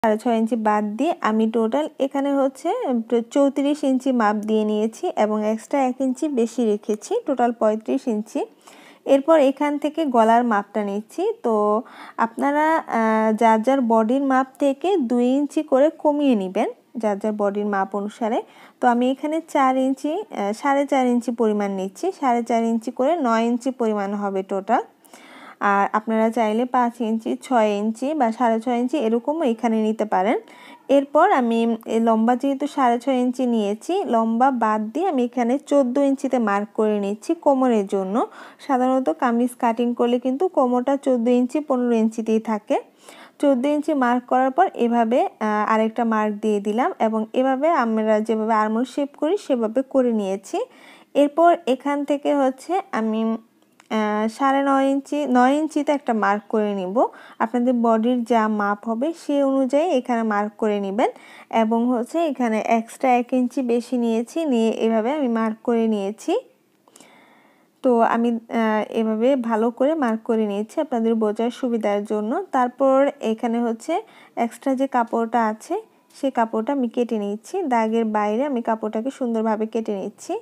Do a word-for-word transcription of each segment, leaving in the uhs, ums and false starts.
সাড়ে ছয় ইঞ্চি বাদ দিয়ে আমি টোটাল এখানে হচ্ছে চৌত্রিশ ইঞ্চি মাপ দিয়ে নিয়েছি এবং এক্সট্রা এক ইঞ্চি বেশি রেখেছি, টোটাল পঁয়ত্রিশ ইঞ্চি। এরপর এখান থেকে গলার মাপটা নিচ্ছি। তো আপনারা যার যার বডির মাপ থেকে দুই ইঞ্চি করে কমিয়ে নেবেন, যার যার বডির মাপ অনুসারে। তো আমি এখানে চার ইঞ্চি সাড়ে চার ইঞ্চি পরিমাণ নিচ্ছি, সাড়ে চার ইঞ্চি করে নয় ইঞ্চি পরিমাণ হবে টোটাল। আর আপনারা চাইলে পাঁচ ইঞ্চি, ছয় ইঞ্চি বা সাড়ে ছয় ইঞ্চি এরকমও এখানে নিতে পারেন। এরপর আমি লম্বা যেহেতু সাড়ে ছয় ইঞ্চি নিয়েছি, লম্বা বাদ দিয়ে আমি এখানে চোদ্দো ইঞ্চিতে মার্ক করে নিচ্ছি কোমরের জন্য। সাধারণত কামিজ কাটিং করলে কিন্তু কোমরটা চোদ্দো ইঞ্চি পনেরো ইঞ্চিতেই থাকে। চোদ্দো ইঞ্চি মার্ক করার পর এভাবে আরেকটা মার্ক দিয়ে দিলাম এবং এভাবে আমরা যেভাবে আর্মহোল শেপ করি সেভাবে করে নিয়েছি। এরপর এখান থেকে হচ্ছে আমি সাড়ে নয় ইঞ্চি নয় ইঞ্চিতে একটা মার্ক করে নিব। আপনাদের বডির যা মাপ হবে সেই অনুযায়ী এখানে মার্ক করে নেবেন এবং হচ্ছে এখানে এক্সট্রা এক ইঞ্চি বেশি নিয়েছি, নিয়ে এভাবে আমি মার্ক করে নিয়েছি। তো আমি এভাবে ভালো করে মার্ক করে নিয়েছি আপনাদের বোঝার সুবিধার জন্য। তারপর এখানে হচ্ছে এক্সট্রা যে কাপড়টা আছে সেই কাপড়টা আমি কেটে নিচ্ছি, দাগের বাইরে আমি কাপড়টাকে সুন্দরভাবে কেটে নিচ্ছি।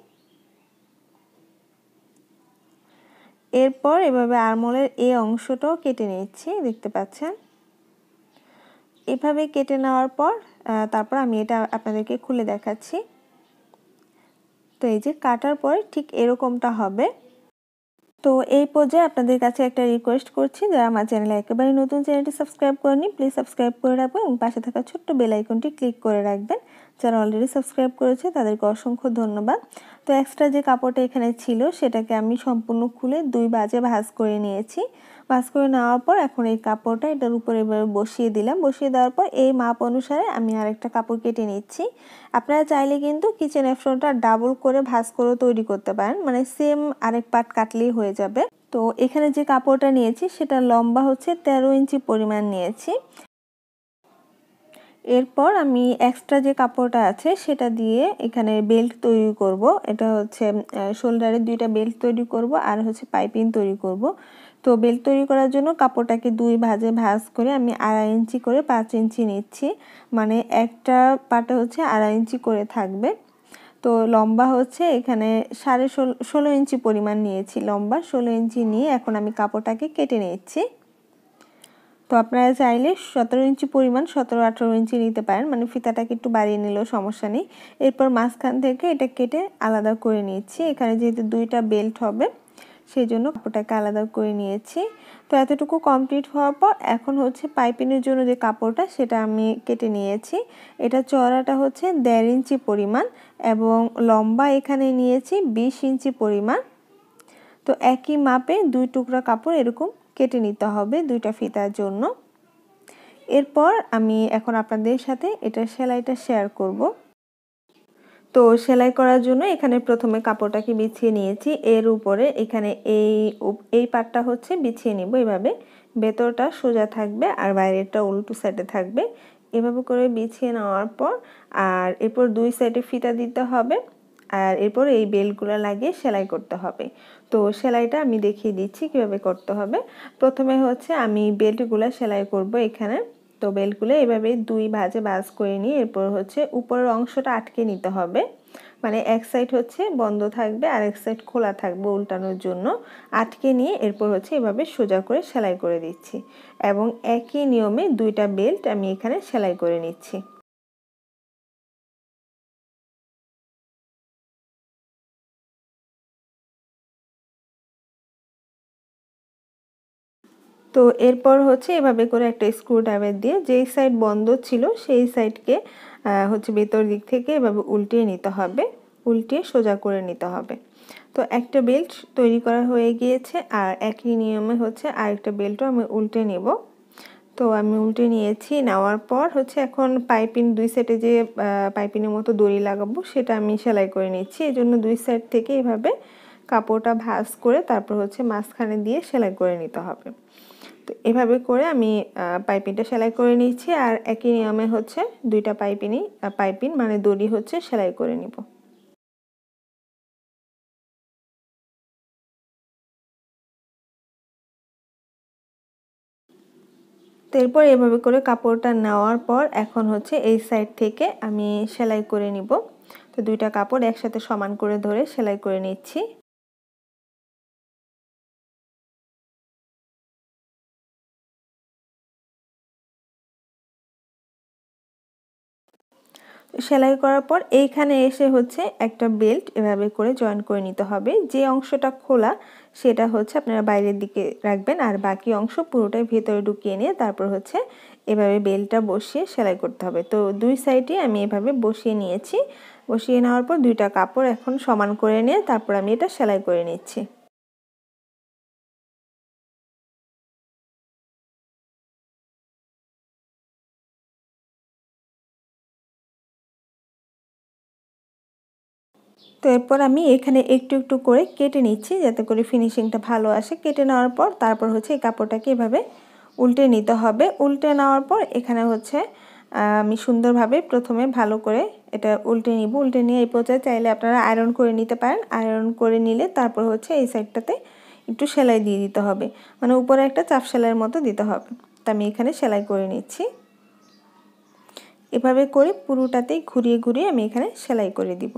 এরপর এভাবে আর্মহোলের এই অংশটাও কেটে নিচ্ছি, দেখতে পাচ্ছেন। এভাবে কেটে নেওয়ার পর তারপর আমি এটা আপনাদেরকে খুলে দেখাচ্ছি। তো এই যে কাটার পরে ঠিক এরকমটা হবে। তো এই পর্যায়ে আপনাদের কাছে একটা রিকোয়েস্ট করছি, যারা আমার চ্যানেলে একেবারে নতুন, চ্যানেলটি সাবস্ক্রাইব করেনি প্লিজ সাবস্ক্রাইব করে রাখবেন এবং পাশে থাকা ছোট্ট বেল আইকনটি ক্লিক করে রাখবেন। যারা অলরেডি সাবস্ক্রাইব করেছে তাদেরকে অসংখ্য ধন্যবাদ। তো এক্সট্রা যে কাপড়টা এখানে ছিল সেটাকে আমি সম্পূর্ণ খুলে দুই বাজে ভাঁজ করে নিয়েছি। ভাঁজ করে নেওয়ার পর এখন এই কাপড়টা এটার উপরে এভাবে বসিয়ে দিলাম। বসিয়ে দেওয়ার পর এই মাপ অনুসারে আমি আরেকটা কাপড় কেটে নিচ্ছি। আপনারা চাইলে কিন্তু কিচেন এপ্রনটা ডাবল করে ভাঁজ করে তৈরি করতে পারেন, মানে সেম আরেক পার্ট কাটলেই হয়ে যাবে। তো এখানে যে কাপড়টা নিয়েছি সেটা লম্বা হচ্ছে তেরো ইঞ্চি পরিমাণ নিয়েছি। এরপর আমি এক্সট্রা যে কাপড়টা আছে সেটা দিয়ে এখানে বেল্ট তৈরি করব। এটা হচ্ছে শোল্ডারে দুইটা বেল্ট তৈরি করব আর হচ্ছে পাইপিং তৈরি করব। তো বেল্ট তৈরি করার জন্য কাপড়টাকে দুই ভাঁজে ভাঁজ করে আমি আড়াই ইঞ্চি করে পাঁচ ইঞ্চি নিচ্ছি, মানে একটা পাটে হচ্ছে আড়াই ইঞ্চি করে থাকবে। তো লম্বা হচ্ছে এখানে সাড়ে ষোলো ষোলো ইঞ্চি পরিমাণ নিয়েছি, লম্বা ষোলো ইঞ্চি নিয়ে এখন আমি কাপড়টাকে কেটে নিচ্ছি। তো আপনারা চাইলে সতেরো ইঞ্চি পরিমাণ সতেরো আঠেরো ইঞ্চি নিতে পারেন, মানে ফিতাটাকে একটু বাড়িয়ে নিলেও সমস্যা নেই। এরপর মাঝখান থেকে এটা কেটে আলাদা করে নিচ্ছি। এখানে যেহেতু দুইটা বেল্ট হবে সেই জন্য কাপড়টাকে আলাদা করে নিয়েছি। তো এতটুকু কমপ্লিট হওয়ার পর এখন হচ্ছে পাইপিংয়ের জন্য যে কাপড়টা সেটা আমি কেটে নিয়েছি। এটা চওড়াটা হচ্ছে দেড় ইঞ্চি পরিমাণ এবং লম্বা এখানে নিয়েছি বিশ ইঞ্চি পরিমাণ। তো একই মাপে দুই টুকরা কাপড় এরকম কেটে নিতে হবে দুইটা ফিতার জন্য। এরপর আমি এখন আপনাদের সাথে এটা সেলাইটা শেয়ার করব। তো সেলাই করার জন্য এখানে প্রথমে কাপড়টাকে বিছিয়ে নিয়েছি, এর উপরে এখানে এই এই পাটটা হচ্ছে বিছিয়ে নিব এভাবে। ভেতরটা সোজা থাকবে আর বাইরেরটা উল্টো সাইডে থাকবে। এভাবে করে বিছিয়ে নেওয়ার পর আর এরপর দুই সাইডে ফিতা দিতে হবে আর এরপর এই বেল্টগুলো লাগিয়ে সেলাই করতে হবে। তো সেলাইটা আমি দেখিয়ে দিচ্ছি কিভাবে করতে হবে। প্রথমে হচ্ছে আমি বেল্টগুলো সেলাই করব এখানে। তো বেল্টগুলো এভাবে দুই ভাঁজে ভাঁজ করে নিয়ে এরপর হচ্ছে উপরের অংশটা আটকে নিতে হবে, মানে এক সাইড হচ্ছে বন্ধ থাকবে আর এক সাইড খোলা থাকবে উল্টানোর জন্য। আটকে নিয়ে এরপর হচ্ছে এভাবে সোজা করে সেলাই করে দিচ্ছি এবং একই নিয়মে দুইটা বেল্ট আমি এখানে সেলাই করে নিচ্ছি। তো এরপর হচ্ছে এভাবে করে একটা স্ক্রু ড্রাইভার দিয়ে যেই সাইড বন্ধ ছিল সেই সাইডকে হচ্ছে ভেতর দিক থেকে এভাবে উল্টিয়ে নিতে হবে, উল্টিয়ে সোজা করে নিতে হবে। তো একটা বেল্ট তৈরি করা হয়ে গিয়েছে আর একই নিয়মে হচ্ছে আরেকটা বেল্টও আমি উল্টে নেব। তো আমি উল্টে নিয়েছি, নেওয়ার পর হচ্ছে এখন পাইপিং দুই সাইডে যে পাইপিংয়ের মতো দড়ি লাগাবো সেটা আমি সেলাই করে নিচ্ছি। এই জন্য দুই সাইড থেকে এভাবে কাপড়টা ভাঁজ করে তারপর হচ্ছে মাঝখানে দিয়ে সেলাই করে নিতে হবে। তো এভাবে করে আমি পাইপিংটা সেলাই করে নিচ্ছি আর একই নিয়মে হচ্ছে দুইটা পাইপিংই পাইপিং মানে দড়ি হচ্ছে সেলাই করে নিব। তো এরপর এভাবে করে কাপড়টা নেওয়ার পর এখন হচ্ছে এই সাইড থেকে আমি সেলাই করে নিব। তো দুইটা কাপড় একসাথে সমান করে ধরে সেলাই করে নিচ্ছি। সেলাই করার পর এইখানে এসে হচ্ছে একটা বেল্ট এভাবে করে জয়েন করে নিতে হবে। যে অংশটা খোলা সেটা হচ্ছে আপনারা বাইরের দিকে রাখবেন, আর বাকি অংশ পুরোটাই ভেতরে ঢুকিয়ে নিয়ে তারপর হচ্ছে এভাবে বেল্টটা বসিয়ে সেলাই করতে হবে। তো দুই সাইডে আমি এভাবে বসিয়ে নিয়েছি। বসিয়ে নেওয়ার পর দুইটা কাপড় এখন সমান করে নিয়ে তারপর আমি এটা সেলাই করে নিচ্ছি। তো এরপর আমি এখানে একটু একটু করে কেটে নিচ্ছি যাতে করে ফিনিশিংটা ভালো আসে। কেটে নেওয়ার পর তারপর হচ্ছে এই কাপড়টাকে এভাবে উল্টে নিতে হবে। উল্টে নেওয়ার পর এখানে হচ্ছে আমি সুন্দরভাবে প্রথমে ভালো করে এটা উল্টে নিব। উল্টে নিয়ে এই পর্যায়ে চাইলে আপনারা আয়রন করে নিতে পারেন। আয়রন করে নিলে তারপর হচ্ছে এই সাইডটাতে একটু সেলাই দিয়ে দিতে হবে, মানে উপরে একটা চাপ সেলাইয়ের মতো দিতে হবে। তো আমি এখানে সেলাই করে নিচ্ছি। এভাবে করে পুরোটাতেই ঘুরিয়ে ঘুরিয়ে আমি এখানে সেলাই করে দিব।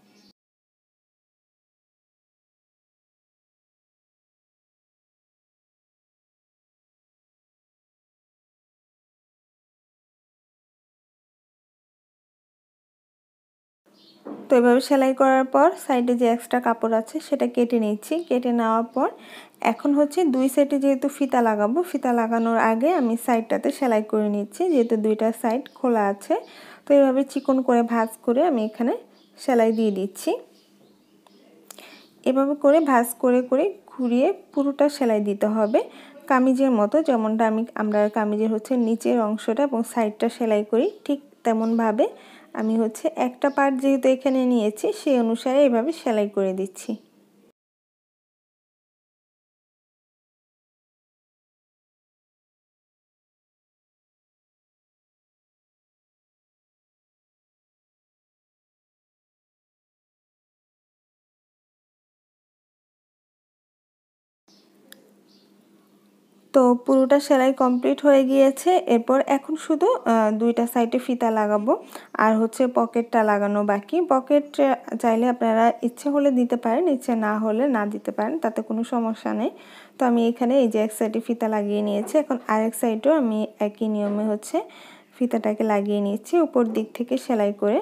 তো এভাবে সেলাই করার পর সাইডে যে এক্সট্রা কাপড় আছে সেটা কেটে নিচ্ছি। কেটে নেওয়ার পর এখন হচ্ছে দুই সাইডে যেহেতু ফিতা লাগাবো, ফিতা লাগানোর আগে আমি সাইডটাতে সেলাই করে নিচ্ছি, যেহেতু দুইটা সাইড খোলা আছে। তো এভাবে চিকন করে ভাঁজ করে আমি এখানে সেলাই দিয়ে দিচ্ছি। এভাবে করে ভাঁজ করে করে ঘুরিয়ে পুরোটা সেলাই দিতে হবে কামিজের মতো, যেমনটা আমি আমরা কামিজের হচ্ছে নিচের অংশটা এবং সাইডটা সেলাই করি ঠিক তেমনভাবে আমি হচ্ছে একটা পার্ট যেহেতু এখানে নিয়েছি সেই অনুসারে এভাবে সেলাই করে দিচ্ছি। তো পুরোটা সেলাই কমপ্লিট হয়ে গিয়েছে। এরপর এখন শুধু দুইটা সাইডে ফিতা লাগাবো আর হচ্ছে পকেটটা লাগানো বাকি। পকেট চাইলে আপনারা ইচ্ছে হলে দিতে পারেন, ইচ্ছে না হলে না দিতে পারেন, তাতে কোনো সমস্যা নেই। তো আমি এখানে এই যে এক সাইডে ফিতা লাগিয়ে নিয়েছি, এখন আরেক সাইডেও আমি একই নিয়মে হচ্ছে ফিতাটাকে লাগিয়ে নিচ্ছি উপর দিক থেকে সেলাই করে।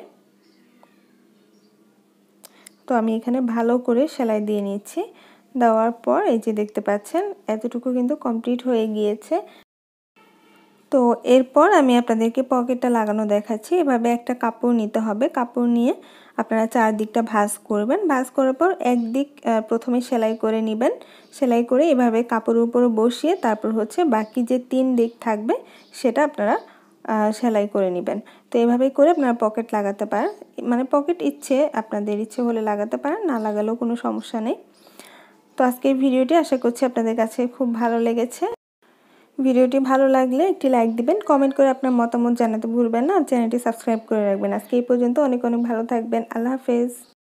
তো আমি এখানে ভালো করে সেলাই দিয়ে নিচ্ছি। দেওয়ার পর এই যে দেখতে পাচ্ছেন এতটুকু কিন্তু কমপ্লিট হয়ে গিয়েছে। তো এরপর আমি আপনাদেরকে পকেটটা লাগানো দেখাচ্ছি। এভাবে একটা কাপড় নিতে হবে, কাপড় নিয়ে আপনারা চারদিকটা ভাঁজ করবেন। ভাঁজ করার পর একদিক প্রথমে সেলাই করে নেবেন। সেলাই করে এভাবে কাপড়ের উপর বসিয়ে তারপর হচ্ছে বাকি যে তিন দিক থাকবে সেটা আপনারা সেলাই করে নেবেন। তো এভাবে করে আপনারা পকেট লাগাতে পারেন, মানে পকেট ইচ্ছে আপনাদের ইচ্ছে হলে লাগাতে পারেন, না লাগালেও কোনো সমস্যা নেই। তো আজকের ভিডিওটি আশা করছি আপনাদের কাছে খুব ভালো লেগেছে। ভিডিওটি ভালো লাগলে একটি লাইক দিবেন, কমেন্ট করে আপনার মতামত জানাতে ভুলবেন না, চ্যানেলটি সাবস্ক্রাইব করে রাখবেন। আজকে এই পর্যন্ত, অনেক অনেক ভালো থাকবেন। আল্লাহ হাফেজ।